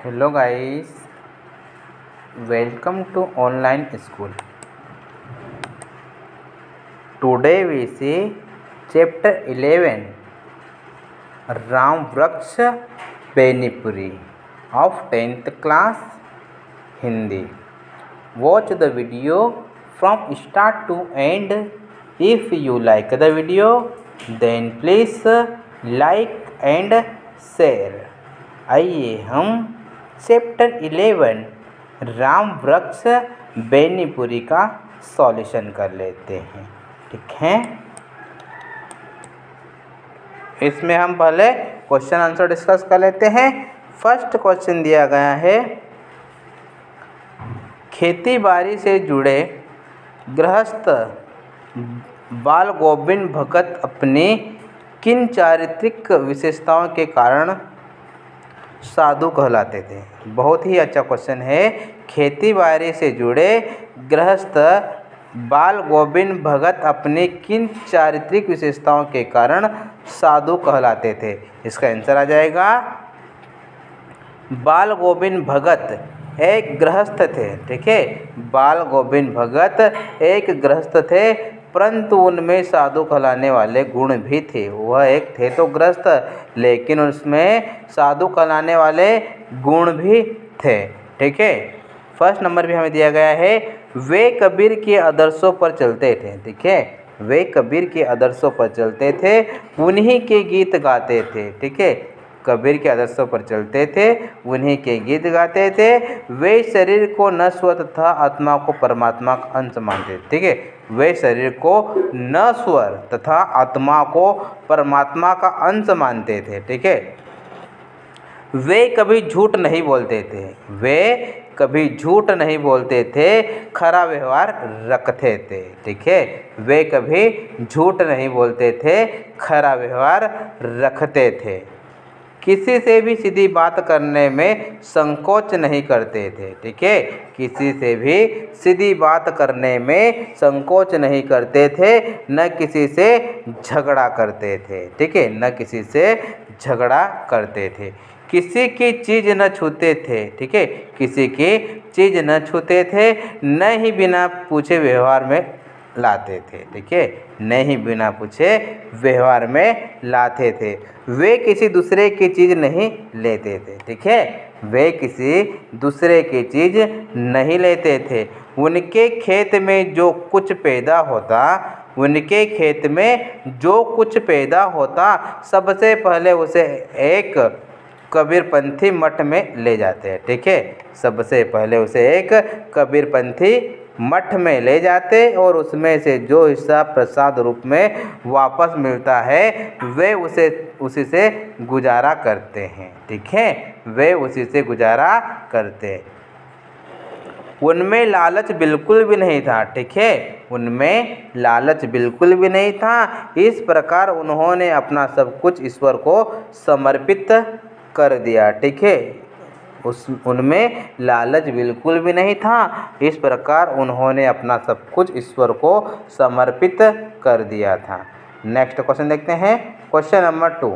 Hello guys, welcome to online school. Today we see chapter 11 Ram Vraksh Benipuri of 10th class Hindi. Watch the video from start to end. If you like the video, then please like and share. आइए हम chapter 11 Ram वृक्ष बेनीपुरी का solution कर लेते हैं। ठीक है, इसमें हम पहले क्वेश्चन आंसर डिस्कस कर लेते हैं। फर्स्ट क्वेश्चन दिया गया है, खेती बाड़ी से जुड़े गृहस्थ बाल गोविंद भगत अपनी किन चारित्रिक विशेषताओं के कारण साधु कहलाते थे। बहुत ही अच्छा क्वेश्चन है। खेती बाड़ी से जुड़े गृहस्थ बाल गोविंद भगत अपनी किन चारित्रिक विशेषताओं के कारण साधु कहलाते थे। इसका आंसर आ जाएगा, बाल गोविंद भगत एक गृहस्थ थे। ठीक है, बाल गोविंद भगत एक गृहस्थ थे, परंतु उनमें साधु कहलाने वाले गुण भी थे। वह एक थे तो गृहस्थ, लेकिन उसमें साधु कहलाने वाले गुण भी थे। ठीक है, फर्स्ट नंबर भी हमें दिया गया है, वे कबीर के आदर्शों पर चलते थे। ठीक है, वे कबीर के आदर्शों पर चलते थे, उन्हीं के गीत गाते थे। ठीक है, कबीर के आदर्शों पर चलते थे, उन्हीं के गीत गाते थे। वे शरीर को नश्वर तथा आत्मा को परमात्मा का अंश मानते थे। ठीक है, वे शरीर को नश्वर तथा आत्मा को परमात्मा का अंश मानते थे। ठीक है, वे कभी झूठ नहीं बोलते थे। वे कभी झूठ नहीं बोलते थे, खरा व्यवहार रखते थे। ठीक है, वे कभी झूठ नहीं बोलते थे, खरा व्यवहार रखते थे। किसी से भी सीधी बात करने में संकोच नहीं करते थे। ठीक है, किसी से भी सीधी बात करने में संकोच नहीं करते थे, न किसी से झगड़ा करते थे। ठीक है, न किसी से झगड़ा करते थे। किसी की चीज़ न छूते थे। ठीक है, किसी की चीज़ न छूते थे, न ही बिना पूछे व्यवहार में लाते थे। ठीक है, न ही बिना पूछे व्यवहार में लाते थे। वे किसी दूसरे की चीज़ नहीं लेते थे। ठीक है, वे किसी दूसरे की चीज़ नहीं लेते थे। उनके खेत में जो कुछ पैदा होता, उनके खेत में जो कुछ पैदा होता, सबसे पहले उसे एक कबीरपंथी मठ में ले जाते हैं। ठीक है, सबसे पहले उसे एक कबीरपंथी मठ में ले जाते और उसमें से जो हिस्सा प्रसाद रूप में वापस मिलता है, वे उसी से गुजारा करते हैं। ठीक है, वे उसी से गुजारा करते हैं। उनमें लालच बिल्कुल भी नहीं था। ठीक है, उनमें लालच बिल्कुल भी नहीं था। इस प्रकार उन्होंने अपना सब कुछ ईश्वर को समर्पित कर दिया। ठीक है, उनमें लालच बिल्कुल भी नहीं था। इस प्रकार उन्होंने अपना सब कुछ ईश्वर को समर्पित कर दिया था। नेक्स्ट क्वेश्चन देखते हैं, क्वेश्चन नंबर 2,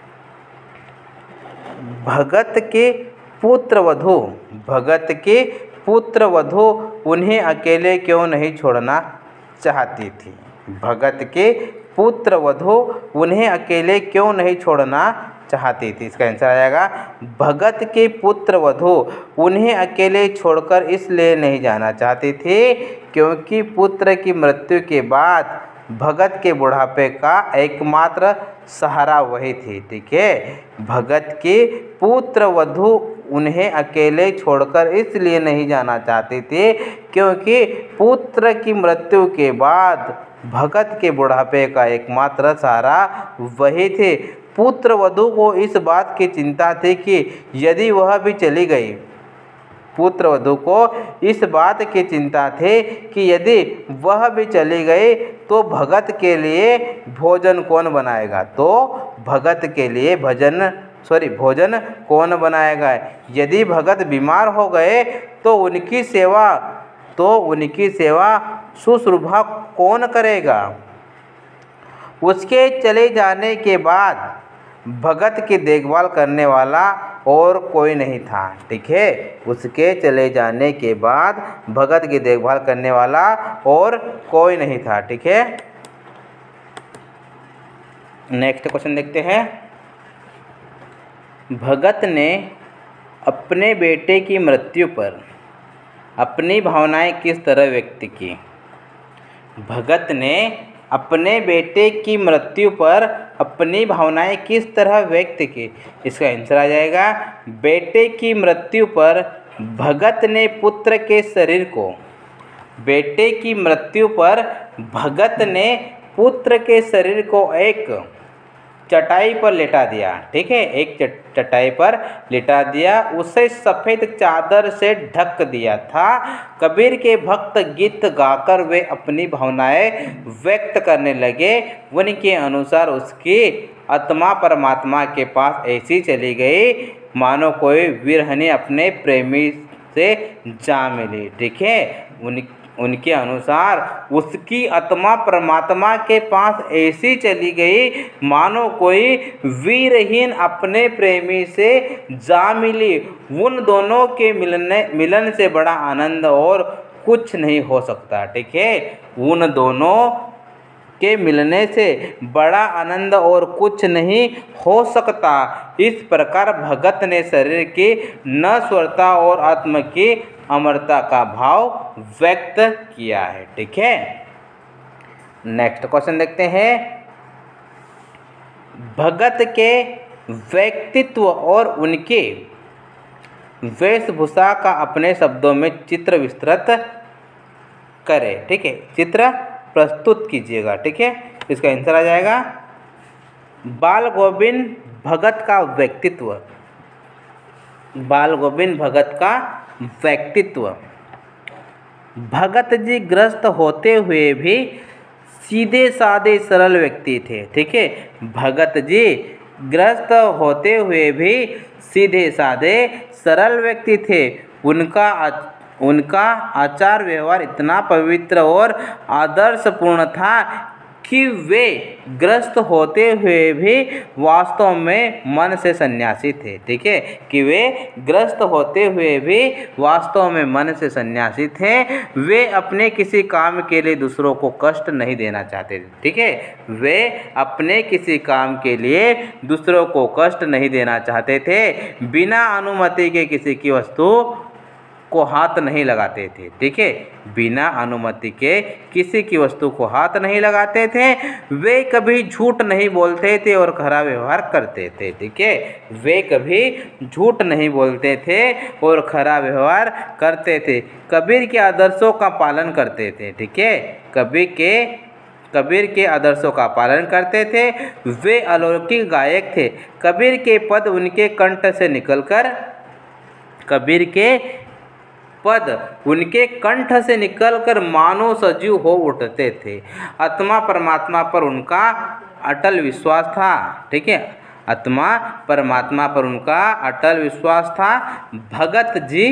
भगत के पुत्रवधू, भगत के पुत्रवधू उन्हें अकेले क्यों नहीं छोड़ना चाहती थी। भगत के पुत्रवधू उन्हें अकेले क्यों नहीं छोड़ना चाहती थी। इसका आंसर आ जाएगा, भगत के पुत्रवधू उन्हें अकेले छोड़कर इसलिए नहीं जाना चाहती थी क्योंकि पुत्र की मृत्यु के बाद भगत के बुढ़ापे का एकमात्र सहारा वही थी। ठीक है, भगत के पुत्रवधू उन्हें अकेले छोड़कर इसलिए नहीं जाना चाहती थी क्योंकि पुत्र की मृत्यु के बाद भगत के बुढ़ापे का एकमात्र सहारा वही थे। पुत्रवधू को इस बात की चिंता थी कि यदि वह भी चली गई, पुत्रवधू को इस बात की चिंता थी कि यदि वह भी चली गई तो भगत के लिए भोजन कौन बनाएगा। तो भगत के लिए भोजन कौन बनाएगा। यदि भगत बीमार हो गए तो उनकी सेवा शुश्रूषा कौन करेगा। उसके चले जाने के बाद भगत की देखभाल करने वाला और कोई नहीं था। ठीक है, उसके चले जाने के बाद भगत की देखभाल करने वाला और कोई नहीं था। ठीक है, नेक्स्ट क्वेश्चन देखते हैं। भगत ने अपने बेटे की मृत्यु पर अपनी भावनाएं किस तरह व्यक्त की? भगत ने अपने बेटे की मृत्यु पर अपनी भावनाएं किस तरह व्यक्त की? इसका आंसर आ जाएगा, बेटे की मृत्यु पर भगत ने पुत्र के शरीर को बेटे की मृत्यु पर भगत ने पुत्र के शरीर को एक चटाई पर लेटा दिया। ठीक है, एक चटाई पर लेटा दिया, उसे सफ़ेद चादर से ढक दिया था। कबीर के भक्त गीत गाकर वे अपनी भावनाएं व्यक्त करने लगे। उनके अनुसार उसकी आत्मा परमात्मा के पास ऐसी चली गई मानो कोई विरहनी अपने प्रेमी से जा मिली। ठीक है, उनके अनुसार उसकी आत्मा परमात्मा के पास ऐसी चली गई मानो कोई वीरहीन अपने प्रेमी से जा मिली। उन दोनों के मिलन से बड़ा आनंद और कुछ नहीं हो सकता। ठीक है, उन दोनों के मिलने से बड़ा आनंद और कुछ नहीं हो सकता। इस प्रकार भगत ने शरीर की नश्वरता और आत्मा की अमरता का भाव व्यक्त किया है। ठीक है, नेक्स्ट क्वेश्चन देखते हैं। भगत के व्यक्तित्व और उनके वेशभूषा का अपने शब्दों में चित्र विस्तृत करें। ठीक है, चित्र प्रस्तुत कीजिएगा। ठीक है, इसका आंसर आ जाएगा, बाल गोविंद भगत का व्यक्तित्व। बाल गोविंद भगत का व्यक्तित्व। भगत जी ग्रस्त होते हुए भी सीधे साधे सरल व्यक्ति थे। ठीक है, भगत जी ग्रस्त होते हुए भी सीधे साधे सरल व्यक्ति थे। उनका आचार व्यवहार इतना पवित्र और आदर्शपूर्ण था कि वे ग्रस्त होते हुए भी वास्तव में मन से सन्यासी थे। ठीक है, कि वे ग्रस्त होते हुए भी वास्तव में मन से सन्यासी थे। वे अपने किसी काम के लिए दूसरों को कष्ट नहीं देना चाहते थे। ठीक है, वे अपने किसी काम के लिए दूसरों को कष्ट नहीं देना चाहते थे। बिना अनुमति के किसी की वस्तु को हाथ नहीं लगाते थे। ठीक है, बिना अनुमति के किसी की वस्तु को हाथ नहीं लगाते थे। वे कभी झूठ नहीं बोलते थे और खरा व्यवहार करते थे। ठीक है, वे कभी झूठ नहीं बोलते थे और खरा व्यवहार करते थे। कबीर के आदर्शों का पालन करते थे। ठीक है, कबीर के आदर्शों का पालन करते थे। वे अलौकिक गायक थे। कबीर के पद उनके कंठ से निकलकर मानो सजीव हो उठते थे। आत्मा परमात्मा पर उनका अटल विश्वास था। ठीक है, आत्मा परमात्मा पर उनका अटल विश्वास था। भगत जी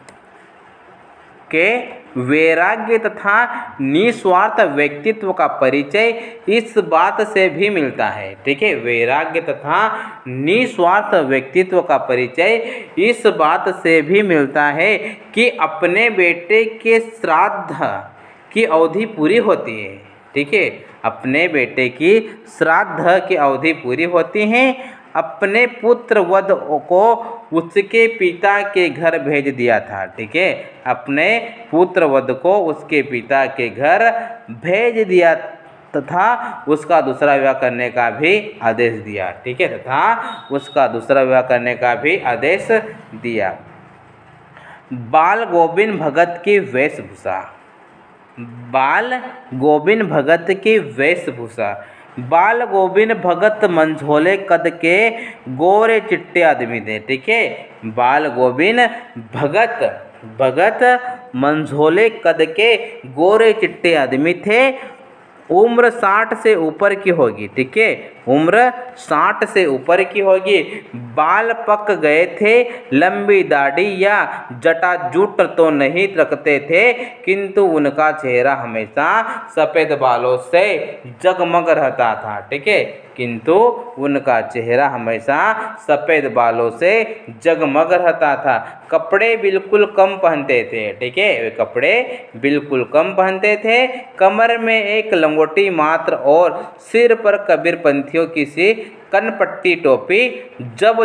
के वैराग्य तथा निस्वार्थ व्यक्तित्व का परिचय इस बात से भी मिलता है। ठीक है, वैराग्य तथा निस्वार्थ व्यक्तित्व का परिचय इस बात से भी मिलता है कि अपने बेटे के श्राद्ध की अवधि पूरी होती है। ठीक है, अपने बेटे की श्राद्ध की अवधि पूरी होती है। अपने पुत्र वध को उसके पिता के घर भेज दिया था। ठीक है, अपने पुत्र वध को उसके पिता के घर भेज दिया तथा उसका दूसरा विवाह करने का भी आदेश दिया। ठीक है, तथा उसका दूसरा विवाह करने का भी आदेश दिया। बाल गोविंद भगत की वेशभूषा। बाल गोविंद भगत की वेशभूषा। बाल गोविंद भगत मंझोले कद के गोरे चिट्टे आदमी थे। ठीक है, बाल गोविंद भगत मंझोले कद के गोरे चिट्टे आदमी थे। उम्र 60 से ऊपर की होगी। ठीक है, उम्र 60 से ऊपर की होगी। बाल पक गए थे। लंबी दाढ़ी या जटाजूट तो नहीं रखते थे, किंतु उनका चेहरा हमेशा सफ़ेद बालों से जगमग रहता था। ठीक है, किंतु उनका चेहरा हमेशा सफ़ेद बालों से जगमग रहता था। कपड़े बिल्कुल कम पहनते थे, ठीक है, वे कपड़े बिल्कुल कम पहनते थे। कमर में एक लंगोटी मात्र और सिर पर कबीरपंथियों की सी कनपट्टी टोपी। जब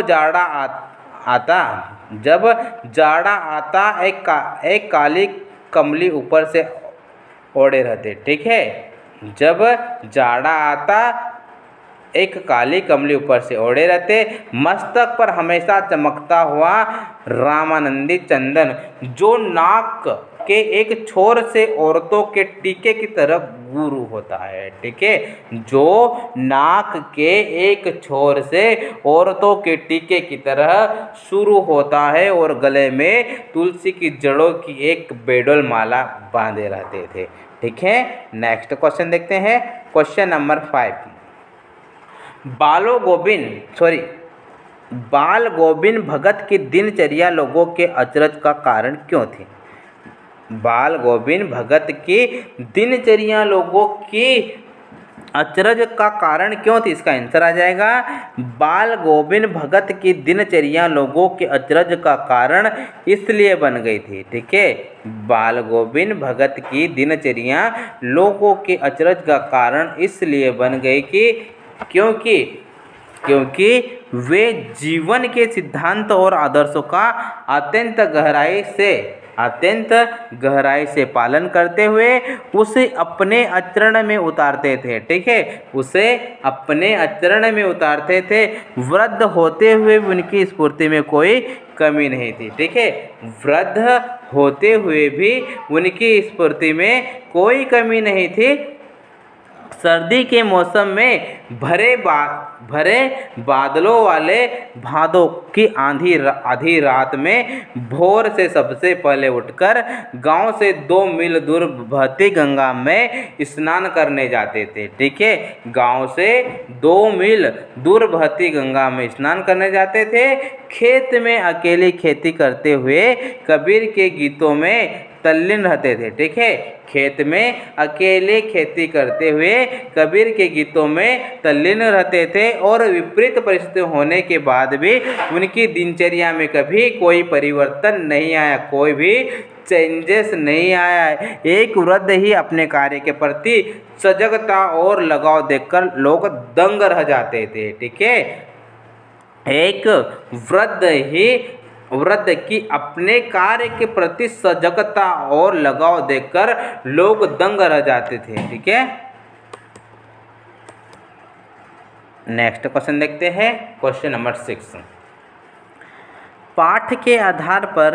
जाड़ा आता एक काली कमली ऊपर से ओढ़े रहते, ठीक है। जब जाड़ा आता एक काली कमली ऊपर से ओढ़े रहते। मस्तक पर हमेशा चमकता हुआ रामानंदी चंदन, जो नाक के एक छोर से औरतों के टीके की तरह गुरु होता है, ठीक है, जो नाक के एक छोर से औरतों के टीके की तरह शुरू होता है और गले में तुलसी की जड़ों की एक बेडोल माला बांधे रहते थे, ठीक है। नेक्स्ट क्वेश्चन देखते हैं, क्वेश्चन नंबर 5। बाल गोविंद भगत की दिनचर्या लोगों के अचरज का कारण क्यों थी? बाल गोविंद भगत की दिनचर्या लोगों की अचरज का कारण क्यों थी? इसका आंसर आ जाएगा बाल गोविंद भगत की दिनचर्या लोगों के अचरज का कारण इसलिए बन गई थी, ठीक है। बाल गोविंद भगत की दिनचर्या लोगों के अचरज का कारण इसलिए बन गई कि क्योंकि वे जीवन के सिद्धांत और आदर्शों का अत्यंत गहराई से पालन करते हुए उसे अपने आचरण में उतारते थे, ठीक है, उसे अपने आचरण में उतारते थे। वृद्ध होते हुए उनकी स्फूर्ति में कोई कमी नहीं थी, ठीक है, वृद्ध होते हुए भी उनकी स्फूर्ति में कोई कमी नहीं थी। सर्दी के मौसम में भरे बादलों वाले भादों की आधी रात में भोर से सबसे पहले उठकर गांव से 2 मील दूर बहती गंगा में स्नान करने जाते थे, ठीक है, गांव से 2 मील दूर बहती गंगा में स्नान करने जाते थे। खेत में अकेली खेती करते हुए कबीर के गीतों में तल्लीन रहते थे, ठीक है, खेत में अकेले खेती करते हुए कबीर के गीतों में तल्लीन रहते थे और विपरीत परिस्थिति होने के बाद भी उनकी दिनचर्या में कभी कोई परिवर्तन नहीं आया, कोई भी चेंजेस नहीं आया। एक वृद्ध ही अपने कार्य के प्रति सजगता और लगाव देखकर लोग दंग रह जाते थे, ठीक है। एक वृद्ध की अपने कार्य के प्रति सजगता और लगाव देखकर लोग दंग रह जाते थे, ठीक है। नेक्स्ट क्वेश्चन देखते हैं, क्वेश्चन नंबर 6। पाठ के आधार पर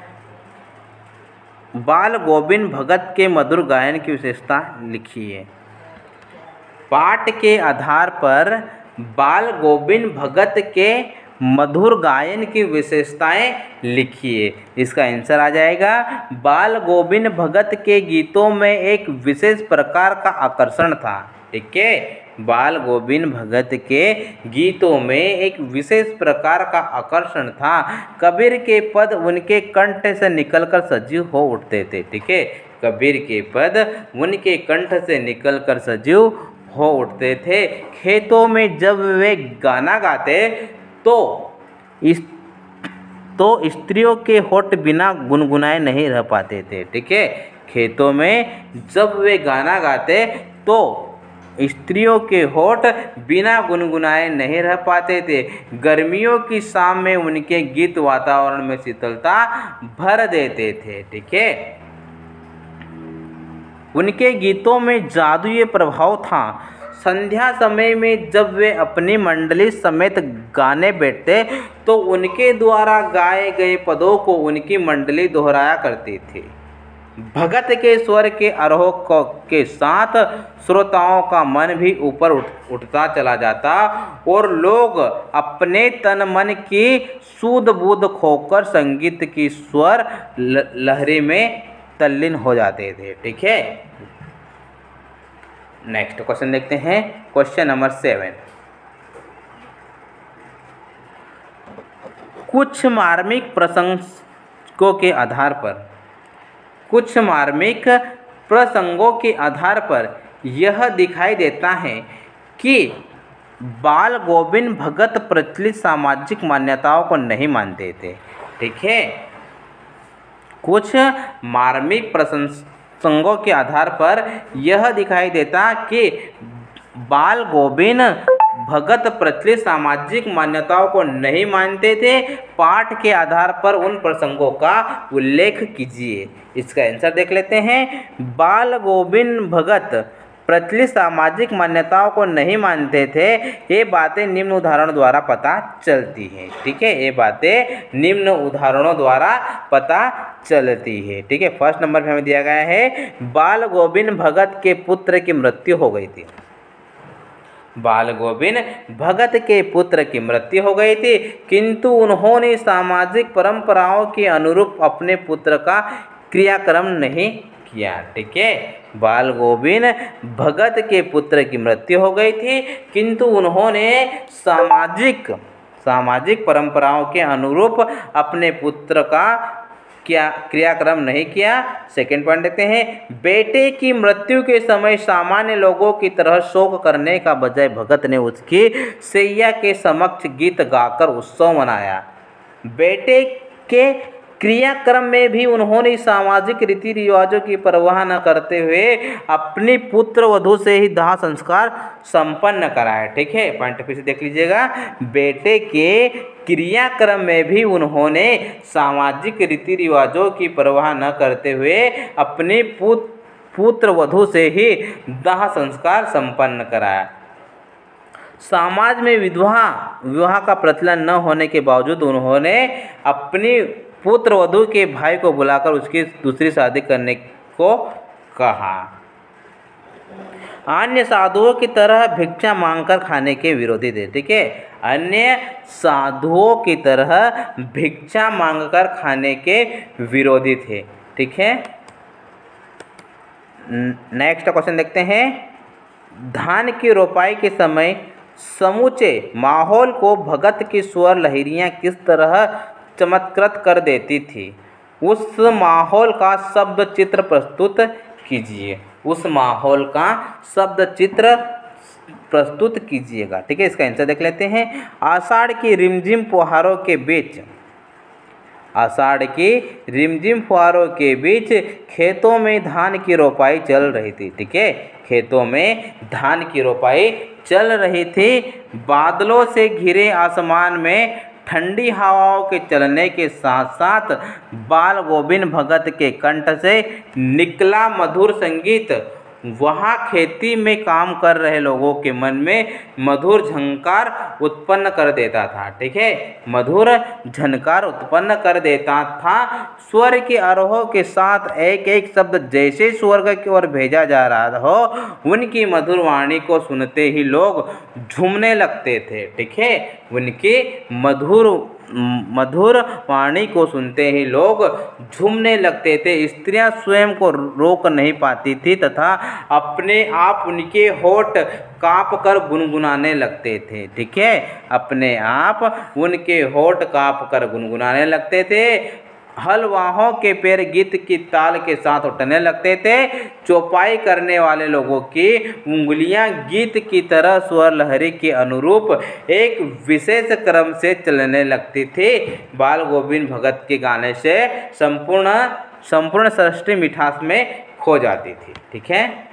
बाल गोविंद भगत के मधुर गायन की विशेषता लिखिए। पाठ के आधार पर बाल गोविंद भगत के मधुर गायन की विशेषताएं लिखिए। इसका आंसर आ जाएगा बाल गोविंद भगत के गीतों में एक विशेष प्रकार का आकर्षण था, ठीक है, बाल गोविंद भगत के गीतों में एक विशेष प्रकार का आकर्षण था। कबीर के पद उनके कंठ से निकलकर सजीव हो उठते थे, ठीक है, कबीर के पद उनके कंठ से निकलकर सजीव हो उठते थे। खेतों में जब वे गाना गाते तो स्त्रियों के होठ बिना गुनगुनाए नहीं रह पाते थे, ठीक है, खेतों में जब वे गाना गाते तो स्त्रियों के होठ बिना गुनगुनाए नहीं रह पाते थे। गर्मियों की शाम में उनके गीत वातावरण में शीतलता भर देते थे, ठीक है, उनके गीतों में जादुई प्रभाव था। संध्या समय में जब वे अपनी मंडली समेत गाने बैठते तो उनके द्वारा गाए गए पदों को उनकी मंडली दोहराया करती थी। भगत के स्वर के आरोह के साथ श्रोताओं का मन भी ऊपर उठता चला जाता और लोग अपने तन मन की सूध बूध खोकर संगीत की स्वर लहरी में तल्लीन हो जाते थे, ठीक है। नेक्स्ट क्वेश्चन देखते हैं, क्वेश्चन नंबर 7। कुछ मार्मिक प्रसंगों के आधार पर यह दिखाई देता है कि बाल गोविंद भगत प्रचलित सामाजिक मान्यताओं को नहीं मानते थे। ठीक है, कुछ मार्मिक प्रसंगों के आधार पर यह दिखाई देता कि बाल गोविंद भगत प्रचलित सामाजिक मान्यताओं को नहीं मानते थे। पाठ के आधार पर उन प्रसंगों का उल्लेख कीजिए। इसका आंसर देख लेते हैं। बाल गोविंद भगत प्रचलित सामाजिक मान्यताओं को नहीं मानते थे। ये बातें निम्न उदाहरणों द्वारा पता चलती हैं। ठीक है, ये बातें निम्न उदाहरणों द्वारा पता चलती है। ठीक है, फर्स्ट नंबर पे हमें दिया गया है बाल गोविंद भगत के पुत्र की मृत्यु हो गई थी। बाल गोविंद भगत के पुत्र की मृत्यु हो गई थी, किंतु उन्होंने सामाजिक परंपराओं के अनुरूप अपने पुत्र का क्रियाक्रम नहीं किया। ठीक है, बाल गोविंद भगत के पुत्र की मृत्यु हो गई थी, किंतु उन्होंने सामाजिक परंपराओं के अनुरूप अपने पुत्र का क्रियाक्रम नहीं किया। सेकंड पॉइंट देखते हैं। बेटे की मृत्यु के समय सामान्य लोगों की तरह शोक करने का बजाय भगत ने उसकी सैया के समक्ष गीत गाकर उत्सव मनाया। बेटे के क्रियाक्रम में भी उन्होंने सामाजिक रीति रिवाजों की परवाह न करते हुए अपनी पुत्र वधू से ही दाह संस्कार संपन्न कराया। ठीक है, पॉइंट फिर से देख लीजिएगा। बेटे के क्रियाक्रम में भी उन्होंने सामाजिक रीति रिवाजों की परवाह न करते हुए अपनी पुत्र वधू से ही दाह संस्कार संपन्न कराया। समाज में विवाह का प्रचलन न होने के बावजूद उन्होंने अपनी पुत्र वधू के भाई को बुलाकर उसकी दूसरी शादी करने को कहा। अन्य साधुओं की तरह भिक्षा मांगकर खाने के विरोधी थे। ठीक है, अन्य साधुओं की तरह भिक्षा मांगकर खाने के विरोधी थे। ठीक है, नेक्स्ट क्वेश्चन देखते हैं। धान की रोपाई के समय समूचे माहौल को भगत की स्वर लहरियाँ किस तरह चमत्कृत कर देती थी? उस माहौल का शब्द चित्र प्रस्तुत कीजिए। उस माहौल का शब्द चित्र प्रस्तुत कीजिएगा। ठीक है, इसका आंसर देख लेते हैं। आषाढ़ की रिमझिम फुहारों के बीच खेतों में धान की रोपाई चल रही थी। ठीक है, खेतों में धान की रोपाई चल रही थी। बादलों से घिरे आसमान में ठंडी हवाओं के चलने के साथ साथ बाल गोविंद भगत के कंठ से निकला मधुर संगीत वहाँ खेती में काम कर रहे लोगों के मन में मधुर झंकार उत्पन्न कर देता था। ठीक है, मधुर झंकार उत्पन्न कर देता था। स्वर के आरोह के साथ एक एक शब्द जैसे स्वर्ग की ओर भेजा जा रहा हो, उनकी मधुर वाणी को सुनते ही लोग झूमने लगते थे। ठीक है, उनकी मधुर वाणी को सुनते ही लोग झूमने लगते थे। स्त्रियां स्वयं को रोक नहीं पाती थी तथा अपने आप उनके होठ काँप कर गुनगुनाने लगते थे। ठीक है, अपने आप उनके होठ काँप कर गुनगुनाने लगते थे। हलवाहों के पैर गीत की ताल के साथ उठने लगते थे। चौपाई करने वाले लोगों की उंगलियां गीत की तरह स्वर लहरी के अनुरूप एक विशेष क्रम से चलने लगती थी। बाल गोविंद भगत के गाने से संपूर्ण सृष्टि मिठास में खो जाती थी। ठीक है।